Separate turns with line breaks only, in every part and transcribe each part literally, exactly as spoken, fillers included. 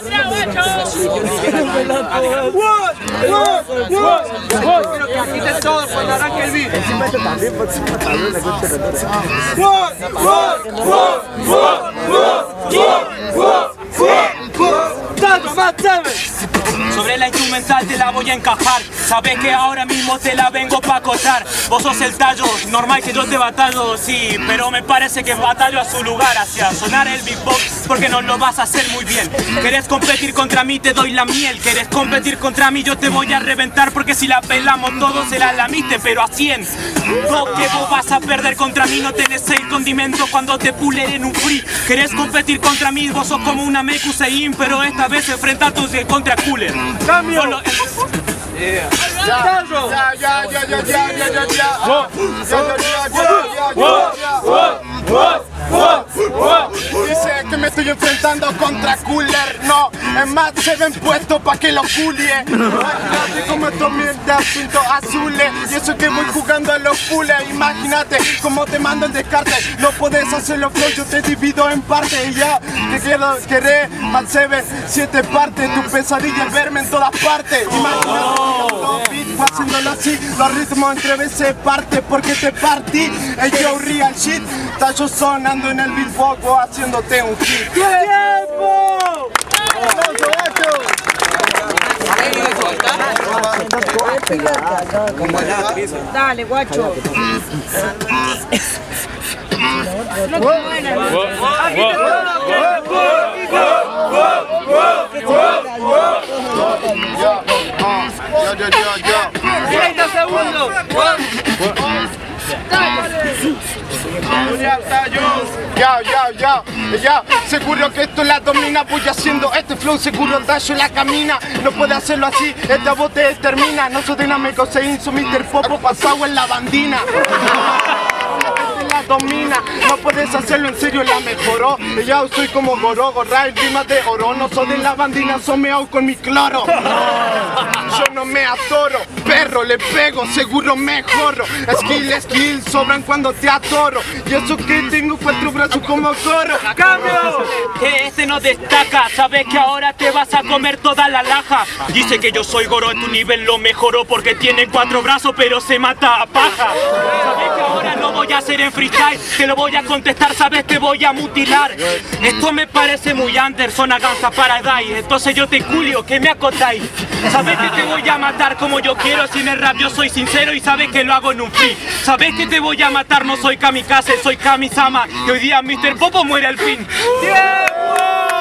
Quiero que agiten todos cuando arranque el beat.
Encima esto también porque encima también la concha de la lora.
Sobre la instrumental te la voy a encajar. Sabes que ahora mismo te la vengo pa' acotar. Vos sos el tallo, normal que yo te batallo, sí, pero me parece que batallo a su lugar hacia sonar el beatbox, porque no lo vas a hacer muy bien. Querés competir contra mí, te doy la miel. Querés competir contra mí, yo te voy a reventar, porque si la pelamos todos será la miste, pero a cien. Vos que vos vas a perder contra mí, no tenés el condimento cuando te pulen en un free. Querés competir contra mí, vos sos como una Mekusein, pero esta vez enfrentás contra Cooler.
¡Cambio!
Solo...
Yeah.
Ya, ya, ya, ya, ya, ya, ya, ya, ya. Dice que me estoy enfrentando contra Cooler. No, es más, se ven puestos pa' que lo culie. Imagínate como estos mierdas pinto azules. Y eso que voy jugando a los pules. Imagínate cómo te mando el descarte. No puedes hacerlo flow, yo te divido en parte. Y ya, que quiero querer más se ven siete partes. Tu pesadilla es verme en todas partes. Imagínate los beats haciéndolo así. Los ritmos entre veces parte porque te partí. El yo real shit. Está yo sonando en el beatbox haciéndote un hit.
¡Tiempo!
Dale, guacho. No te mueras.
Ya, ya, ya, ya.
treinta segundos.
Ya, ya, ya, ya, seguro que esto la domina. Voy haciendo este flow, seguro el daño la camina. No puede hacerlo así, esta voz te determina. No soy de Mekusein, soy mister Popo pasado en la bandina. La domina, no puedes hacerlo en serio, la mejoró. Ya soy como Gorogo, Ray, rimas de oro. No soy de la bandina, someado con mi cloro. Yo no me atoro, perro, le pego, seguro me jorro. Skill, skill, sobran cuando te atoro. Y eso que tengo cuatro brazos como coro.
¡Cambio! Que este no destaca, sabes que ahora te vas a comer toda la laja. Dice que yo soy Goro, tu nivel lo mejoró porque tiene cuatro brazos pero se mata a paja. Sabes que ahora no voy a hacer en freestyle, te lo voy a contestar, sabes te voy a mutilar. Esto me parece muy Anderson a Ganza Paradise, entonces yo te culio, que me acotáis. Sabes que te voy a matar como yo quiero, sin el rap yo soy sincero y sabes que lo hago en un free. Sabes que te voy a matar, no soy kamikaze, soy Kamisama, y hoy día mister Popo muere al fin.
¡Tiempo!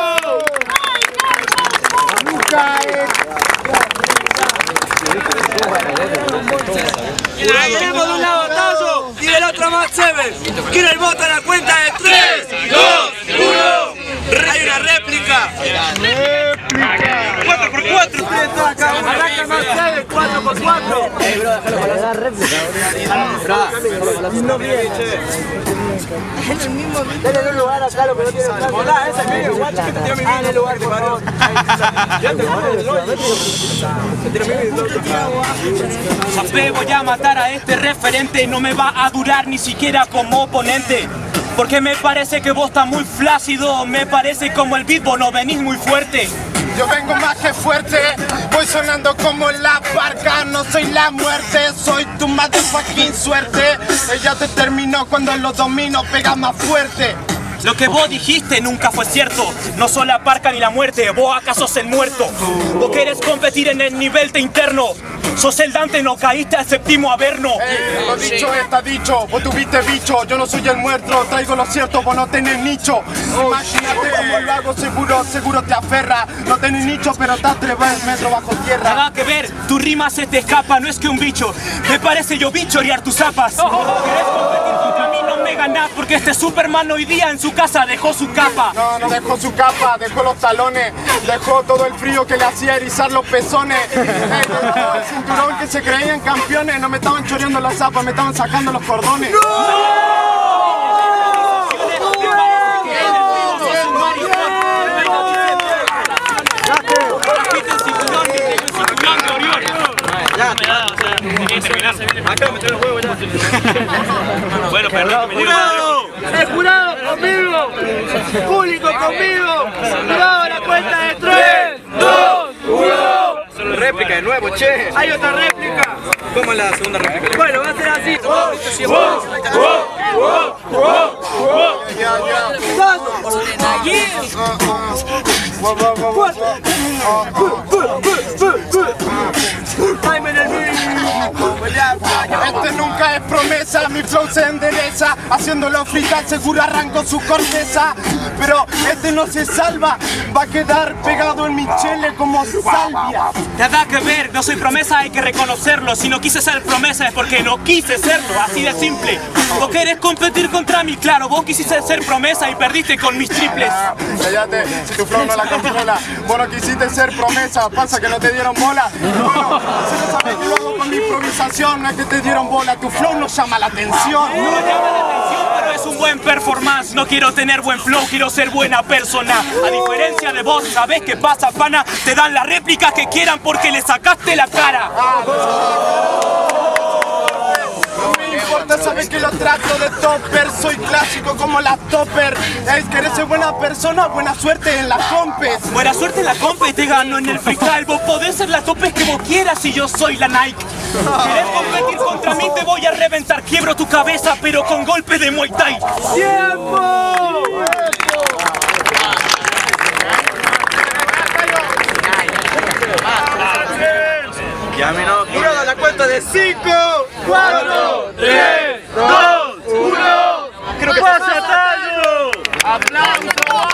Tenemos de un lado Tallo y del otro Matt Seven. Quiero el voto a la cuenta de tres, dos, uno. Hay una réplica. cuatro por cuatro. Arranca Matt Seven, cuatro por cuatro.
Eh, bro, déjalo para la réplica. No viene. Es el mismo. Dale un lugar acá, lo que no tiene plazo.
Hola, ese es mío, guacho, que te tiro mi
Ah, en el lugar, por favor.
Ya te
Sabes, voy a matar a este referente y no me va a durar ni siquiera como oponente. Porque me parece que vos estás muy flácido, me parece como el beat, vos no venís muy fuerte.
Yo vengo más que fuerte, voy sonando como la barca. No soy la muerte, soy tu motherfucking suerte. Ella te terminó cuando lo domino, pega más fuerte.
Lo que vos dijiste nunca fue cierto. No sos la parca ni la muerte, vos acá sos el muerto. Vos querés competir en el nivel de interno. Sos el Dante, no caíste al séptimo averno.
Ey, lo dicho está dicho, vos tuviste bicho. Yo no soy el muerto, traigo lo cierto, vos no tenés nicho. Imagínate cómo lo hago, seguro, seguro te aferra. No tenés nicho, pero estás tres metros bajo tierra.
Nada que ver, tu rima se te escapa, no es que un bicho. Me parece yo bichorear tus zapas. Querés competir contra mí, no me ganás, porque este Superman hoy día en su casa dejó su capa.
No, no dejó su capa, dejó los talones, dejó todo el frío que le hacía erizar los pezones. Ey, dejó el cinturón que se creían campeones, no me estaban choreando las zapas, me estaban sacando los cordones. ¡No!
Bueno, perdón.
¡Jurado! ¡El jurado conmigo! ¡Público conmigo! ¡Jurado a la cuenta de tres! de nuevo, che. Hay otra réplica. ¿Cómo es la segunda réplica? Bueno, va a ser así.
Este nunca es promesa, mi flow se endereza, haciéndolo fritar seguro arranco su corteza. Pero este no se salva, va a quedar pegado en mi chele como salvia.
Nada que ver, no soy promesa, hay que reconocerlo. Si no quise ser promesa es porque no quise serlo, así de simple. Vos querés competir contra mí, claro, vos quisiste ser promesa y perdiste con mis triples.
Cállate, si tu flow no la controla. Vos no quisiste ser promesa, pasa que no te dieron bola. Bueno, si no sabes que lo hago con mi improvisación, no es que te dieron bola, tu flow no llama la atención.
No llama la atención, pero es un buen performance. No quiero tener buen flow, quiero ser buena persona. A diferencia de vos, ¿sabés qué pasa, pana? Te dan las réplicas que quieran porque le sacaste la cara.
No me importa, sabes que lo trato de topper. Soy clásico como la topper. Es que eres buena persona, buena suerte en las compes.
Buena suerte en la compa y te gano en el freestyle. Vos podés ser la topes que vos quieras y yo soy la Nike. ¿Querés competir contra mí? Te voy a reventar. Quiebro tu cabeza, pero con golpe de Muay Thai.
¡Tiempo! Ya me no quiero dar la cuenta de cinco, cuatro, tres, dos, uno. Creo que pasa, Tayo. ¡Aplausos!